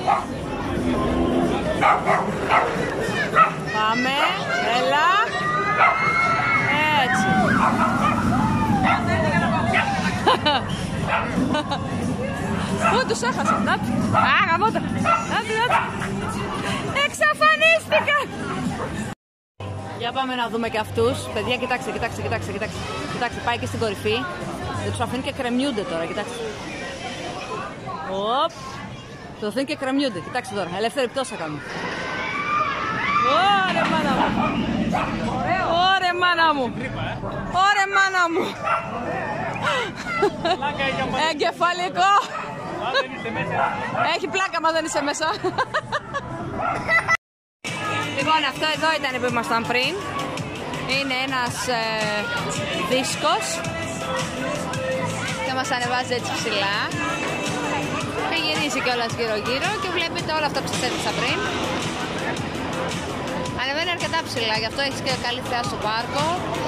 Πάμε, έλα. Έτσι. Ω, τους έχασα. Νάτι. Α, γαμώτα. Νάτι. Εξαφανίστηκα. Για πάμε να δούμε και αυτούς. Παιδιά, κοιτάξτε. Κοιτάξτε, πάει και στην κορυφή. Δεν τους αφήνει και κρεμιούνται τώρα, κοιτάξτε. Οπ. Το αφήνει και κρεμιούνται. Κοιτάξτε τώρα, ελεύθερη πτώσα κάνουν. Ωρε μάνα μου. Ωρε μάνα μου. Ωρε μάνα μου. Εγκεφαλικό. Έχει πλάκα μα δεν είσαι μέσα. Λοιπόν, αυτό εδώ ήταν που ήμασταν πριν. Είναι ένας δίσκος και μας ανεβάζει έτσι ψηλά. Και γυρίζει κιόλας γύρω-γύρω και βλέπετε όλα αυτά που σας έδειξα πριν. Ανεβαίνει αρκετά ψηλά, γι' αυτό έχεις και καλή θέα στο πάρκο.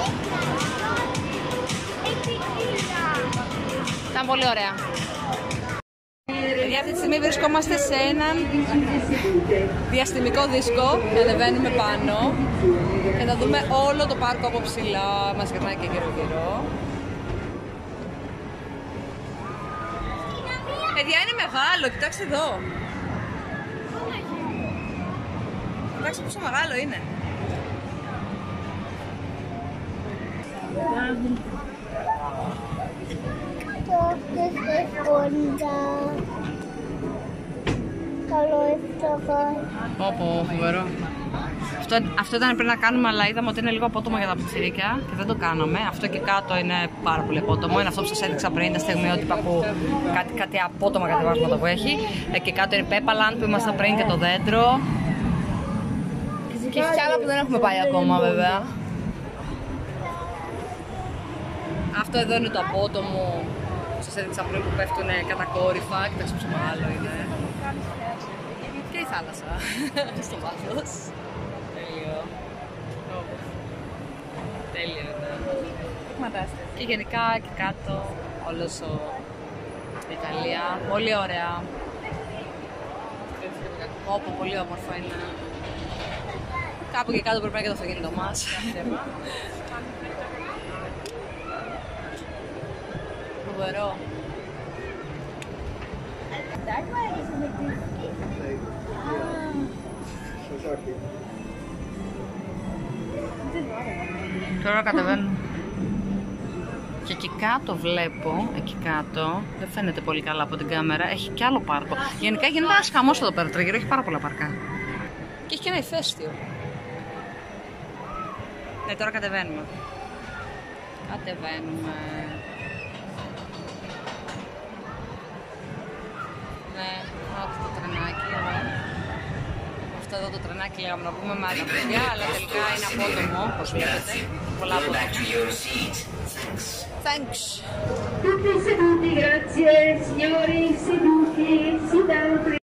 Ήταν πολύ ωραία. Αυτή τη στιγμή βρισκόμαστε σε έναν διαστημικό δίσκο και ανεβαίνουμε πάνω και θα δούμε όλο το πάρκο από ψηλά, μας γυρνάει και γύρω-γύρω. Παιδιά, είναι μεγάλο, κοιτάξτε εδώ. Κοιτάξτε πόσο μεγάλο είναι. Πω, φοβερό. Αυτό ήταν πριν να κάνουμε, αλλά είδαμε ότι είναι λίγο απότομο για τα πιτσιρίκια και δεν το κάναμε. Αυτό και κάτω είναι πάρα πολύ απότομο. Είναι αυτό που σας έδειξα πριν, τα στιγμιότυπα που κάτι απότομα κατεβάσματα που έχει. Και κάτω είναι Pepaland που ήμασταν πριν και το δέντρο. Και έχει κι άλλα που δεν έχουμε πάει ακόμα, βέβαια. Αυτό εδώ είναι το απότομο που σας έδειξα πριν που πέφτουν κατακόρυφα. Κοιτάξτε πόσο μεγάλο είναι. Και η θάλασσα στο βάθος. Τέλειο. Τέλειο είναι. Και γενικά και κάτω όλος η Ιταλία. Πολύ ωραία. Όπου πολύ όμορφο είναι. Κάπου και κάτω πρέπει να είναι και το αυτοκίνητο μας. Φοβερό. Τώρα κατεβαίνω. Και εκεί κάτω βλέπω, εκεί κάτω, δεν φαίνεται πολύ καλά από την κάμερα, έχει κι άλλο πάρκο. Γενικά γίνεται ένας χαμός εδώ πέρα, τριγύρω έχει πάρα πολλά πάρκα. Και έχει και ένα ηφαίστειο. Ναι, τώρα κατεβαίνουμε. Κατεβαίνουμε. Ναι, αυτό το τρενάκι εδώ. Αυτό εδώ το τρενάκι λέγαμε να πούμε με άλλα παιδιά, αλλά τελικά είναι απότομο, όπως βλέπετε. Πολλά απότομα. Thanks. Tutti seduti, grazie. Signori seduti, sit down.